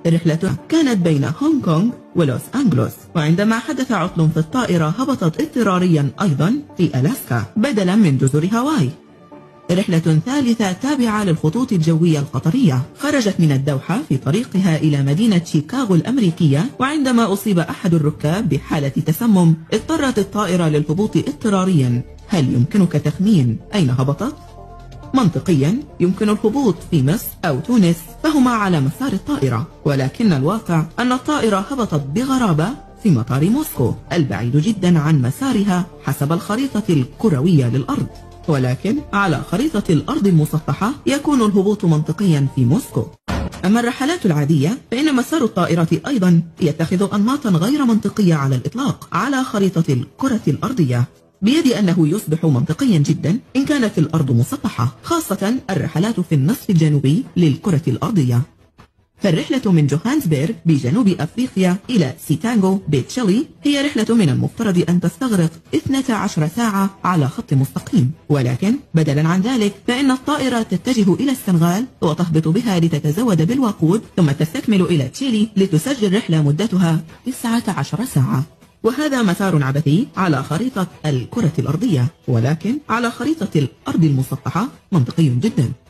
رحلته كانت بين هونغ كونغ ولوس أنجلوس، وعندما حدث عطل في الطائرة هبطت اضطراريا أيضا في ألاسكا بدلا من جزر هاواي. رحلة ثالثة تابعة للخطوط الجوية القطرية خرجت من الدوحة في طريقها إلى مدينة شيكاغو الأمريكية، وعندما أصيب أحد الركاب بحالة تسمم اضطرت الطائرة للهبوط اضطراريا. هل يمكنك تخمين أين هبطت؟ منطقيا يمكن الهبوط في مصر أو تونس، فهما على مسار الطائرة، ولكن الواقع أن الطائرة هبطت بغرابة في مطار موسكو البعيد جدا عن مسارها حسب الخريطة الكروية للأرض، ولكن على خريطة الأرض المسطحة يكون الهبوط منطقيا في موسكو. أما الرحلات العادية فإن مسار الطائرة أيضا يتخذ أنماطا غير منطقية على الإطلاق على خريطة الكرة الأرضية، بيد أنه يصبح منطقيا جدا إن كانت الأرض مسطحة، خاصة الرحلات في النصف الجنوبي للكرة الأرضية. فالرحلة من جوهانسبرغ بجنوب أفريقيا إلى سيتانغو بتشيلي هي رحلة من المفترض أن تستغرق 12 ساعة على خط مستقيم، ولكن بدلا عن ذلك فإن الطائرة تتجه إلى السنغال وتهبط بها لتتزود بالوقود، ثم تستكمل إلى تشيلي لتسجل رحلة مدتها 19 ساعة. وهذا مسار عبثي على خريطة الكرة الأرضية، ولكن على خريطة الأرض المسطحة منطقي جدا.